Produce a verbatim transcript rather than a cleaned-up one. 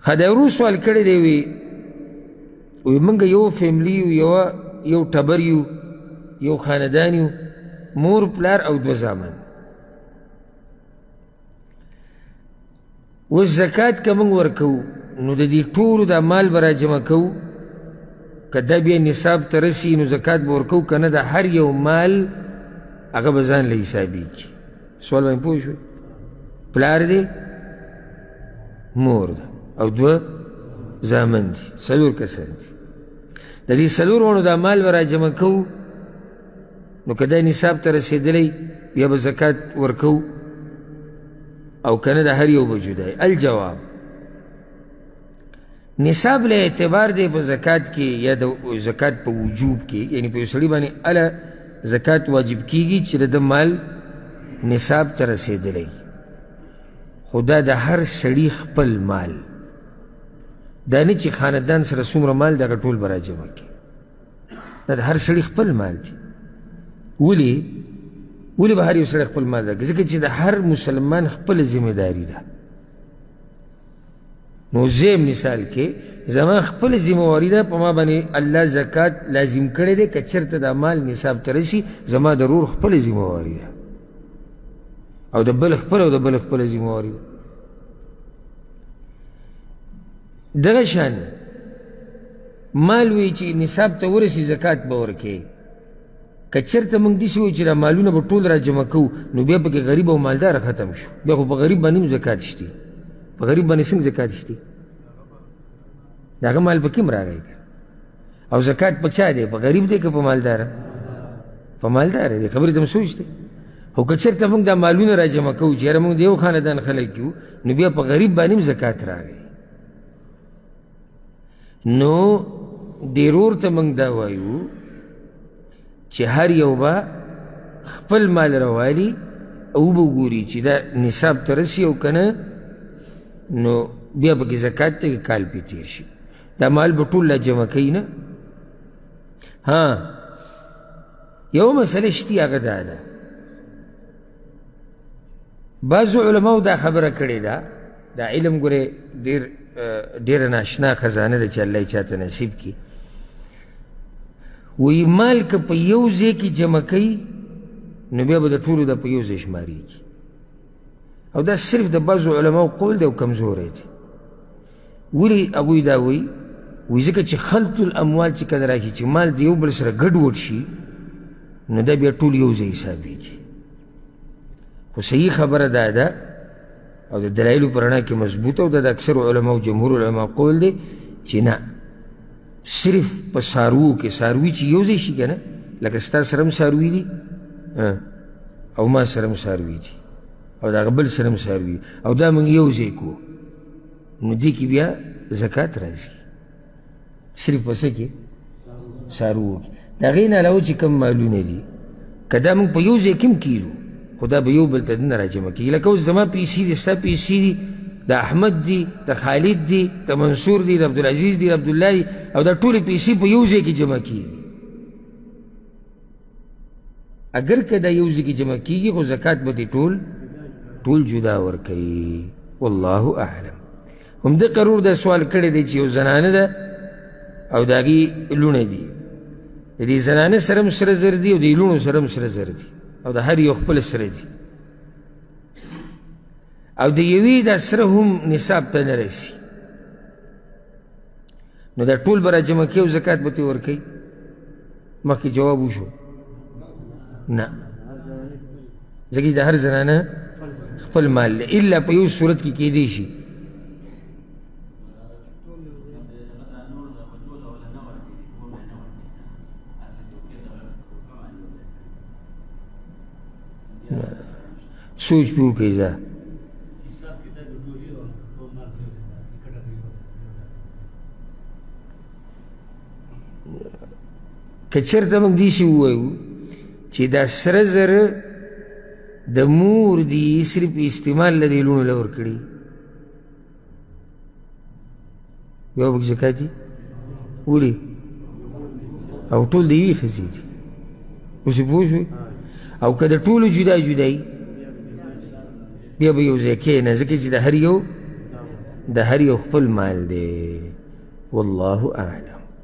ها دا ورو سوال کړی دی وی وی موږ یو فیملي یو یوه یو ټبر یو یو خاندان یو مور پلار او دوه زامن اوس زکات که موږ ورکوو نو د دې ټولو دا مال به راجمع کوو که دا بیا نصاب ته رسي نو زکات به ورکوو که نه د هر یو مال هغه به ځان له حسابېږي سوال باندې پوه شوې پلار دی مور ده او دوه زامن دي څلور کسان دي د دې څلور ونو دا مال به راجمع کوو نو که دا نصاب ته رسېدلی بیا به زکات ورکوو او کنه د هر یو به جدای الجواب نصاب له اعتبار دی په زکات کې یا د زکات په وجوب کې یعنی په یو سړي باندې اله زکات واجب کیږي چې د ده مال نصاب ته رسېدلی خو دا د هر سړي خپل مال دا نه چې خاندان سره څومره مال دغه ټول به راجمع کړي دا د هر سړي خپل مال دی ولې ولې به هر یو سړی خپل مال درکړي ځکه چې د هر مسلمان خپله ذمهداري ده نو زه مثال کې زما خپله ذمهواري ده په ما باندې الله زکات لازم کړی دی که چېرته دا مال نصاب ته رسي زما د رور خپله ذمهواري ده او د بل خپله او د بل خپله ذمهواري ده دغه شان مال وی چې نصاب ته ورسي زکات به ورکوې که چېرته موږ داسې وایو چې دا مالونه به ټول را جمع کوو نو بیا پکې غریب او مالداره ختم شو بیا خو په غریب باندې هم زکات شته په غریب باندې څنګه زکات شته د هغه مال پکې هم راغی او زکات په چا دی په غریب دی که په مالداره په مالداره دی خبرې ته م سوچ دی خو که چېرته موږ دا مالونه را جمع کوو چې یاره موږ د یو خاندان خلک یو نو بیا په غریب باندې هم زکات راغی نو ډېرور ته موږ دا وایو چې هر یو به خپل مال راوالي او به ګوري چې دا نصاب ته رسي او که نه نو بیا پکې زکات ته کال پې تېر شي دا مال به ټول لا جمع کوي نه ها یو مسله شتي هغه دا ده بعضو علماو دا خبره کړې ده دا علم ګورې ډېر ډېره ناشنا خزانه ده چې الله یې چاته نصیب کړي وی مال که په یو ځای کې جمع کوي نو بیا به د ټولو ده په یو ځای شمارېږي او دا صرف د بعضو علماو قول دی او کمزوری دی ولې هغوی دا وایي وایي ځکه چې خلط الاموال چې کله راشي چې مال د یو بل سره ګډوډ شي نو دا بیا ټول یو ځای حسابېږي خو صحیح خبره دا ده او د دلایلو په رڼا کې مضبوطه او دا د اکثرو علماو جمهور علماو قول دی چې نه صرف په څاروو کې څاروي چې یو ځای شي که نه لکه ستا سره هم څاروي دي او ما سره هم څاروي دي او د هغه بل سره هم څاروي او دا موږ یو ځای کړو نو دې کې بیا زکات راځي صرف په څه کې څاروو کې د هغې نه علاوه چې کوم مالونه دي که دا موږ په یو ځای کې هم کیږو خو دا به یو بل ته نه راجمع کېږي لکه اوس زما پیسې دي ستا پیسې دي د احمد دی د خالد دی د منصور دی د عبدالعزیز دی د عبدالله دی او دا ټولې پیسې په یو ځای کې جمع کېږي اگر که دا یو ځای کې جمع کېږي خو زکات به دې ټول ټول جدا ورکوي والله اعلم همدې قرور دا سوال کړی دی چې یو زنانه ده او د هغې لوڼه دي د دې زنانه سره هم سره زر دي او د دې لوڼو سره هم سره زر دي او د هر یو خپله سره دي او د یوې دا سره هم نصاب ته نه رسي نو دا ټول به را جمع کوي او زکات به ترې ورکوي مخکې جواب وشو نه ځکه د هر زنانه خپل مال دی الا په یو صورت کې کیدی شي سوچ پې وکړئ ځه که چېرته موږ داسې ووایو چې دا سره زر د مور دي صرف استعمال له دې لوڼو له ورکړي بیا به پکې زکات دي ولې او ټول د یوې ښځې دي اوس یې پوه شوې او که د ټولو جدا جدایي بیا به یو ځای کښېنه ځکه چې د هر یو د هر یو خپل مال دی. والله اعلم.